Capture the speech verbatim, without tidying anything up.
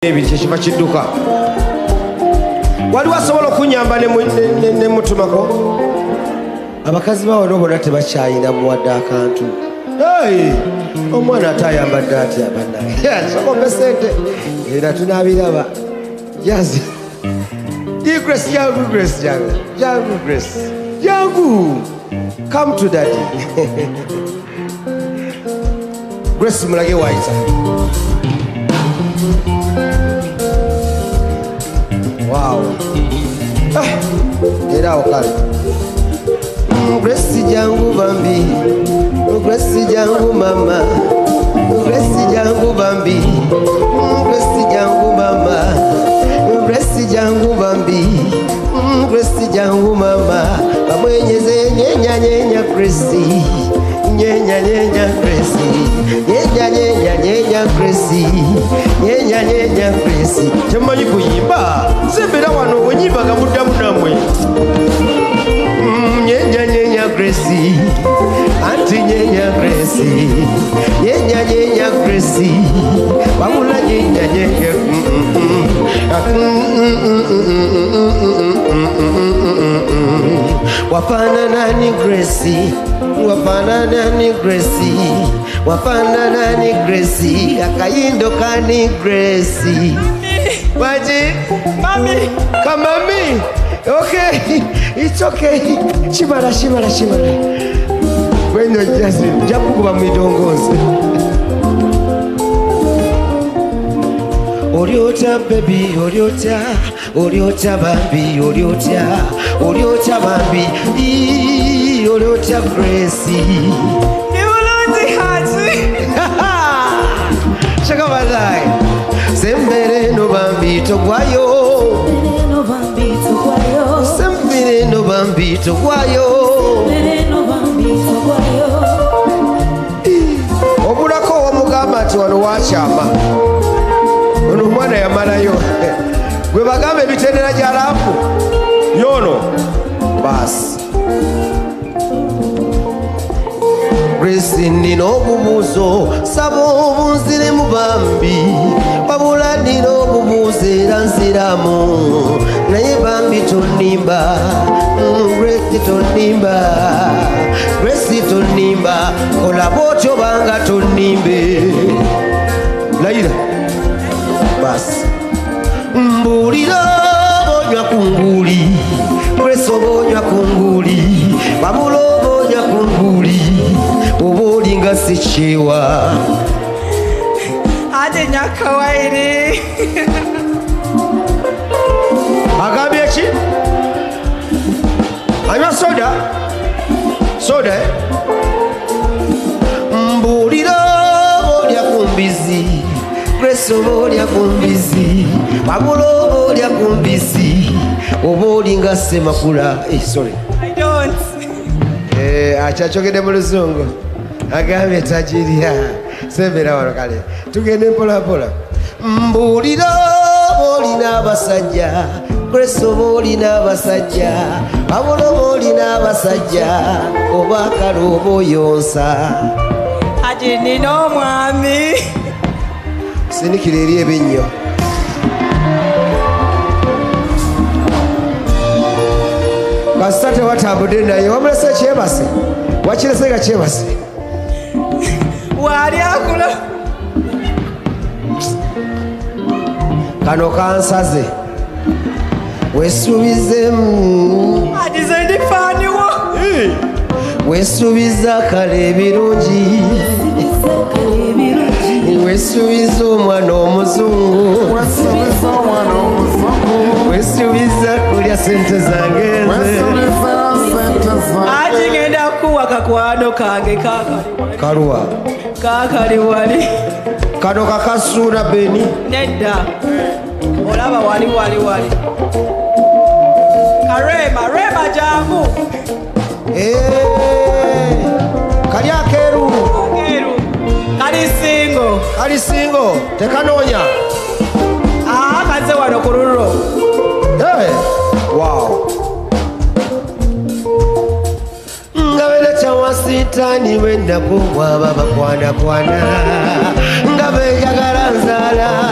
ebiri kyekiva kidduka waliwo asobola okunyamba ne mutumako abakazi bawo nobona tebakyayina muwadde akantu omwana ate ayambadde atya bannaye sokombe sente era tunabiraba jazi Grace, jangu Grace, jangu jangu Grace, jangu come to daddy. Grace mulage waita. Wow. Ah, era okale. Grace jangu bambi, Grace jangu mama, Grace jangu bambi, Grace jangu mama, Grace jangu bambi, Grace jangu mama, bamwenyeze nyenya nyenya Grace, nyenya nyenya Grace, nyenya nyenya nyenya Grace, nyenya nyenya Grace. Temanyi kuyimba, sembera wano wenyimbaga muddamu namwe. Nyenya nyenya Grace, anti nyenya Grace, nyenya nyenya Grace, wabula nyenya nyenya. Wafana nani Grace, wafana nani Grace, wafana nani Grace, akayindo kani Grace. Waji, mami, come mami. Okay, it's okay. Shimara, shimara, shimara. When you're just jakuba midongozi. Oriota baby, oriota, oriota bambi, oriota, oriota bambi, ee, oriota Grace. Niwulonzi hati. Shaka bazai. Sembere no bambi togwayo. No bambi togwayo. Sembere no bambi togwayo. Sembere no bambi togwayo. Obulako omugamba ati wano wachama. Ono mwana yamalayo. Gwe bagambe ebitendera gy'alafu. Yono. Basi. Grace nina obubuuzo saba obunzire mu bambi wabula nina obubuuzo era nziramu naye bambi tonimba Grace tonimba Grace tonimba kola bwotyo banga tonimbe layira basi mbulira bonywa kunguli Grace obonywa kunguli wabula obonywa kunguli obolinga sichewa ate nyakawaire agambye ki anywa soda soda mbulira olya kumbizi Grace obolya kumbizi wabula obolya kumbizi obolinga semakula eh sorry I don't eh achachogede mu luzungu agambye tajiria sembera wano kale tugende mpola mpola mbulira bolina abasajja Grace bolina abasajja abolo bolina abasajja oba kalobo yonsa aje nino mwami sinikire eri ebinnyo kasate watambudde naye wamulese kyebase wakirese kyebase wali akula kano kansaze wesuubizemu adize ndifaniwo wesuubiza kale ebirungi wesuubiza omwana omuzungu wesuubiza kulya sente zange ati ngenda kuwa kakwano kange kaluwa kakali wali kano kakasuuna beni nedda olaba wali wali wali karema rema jangu kali akeeru kali singo kali singo tekanoonya kaze wano ku lulwo wow ngabele chawasitani wenda kubwaba bakwana kwana ngabe jagala nzala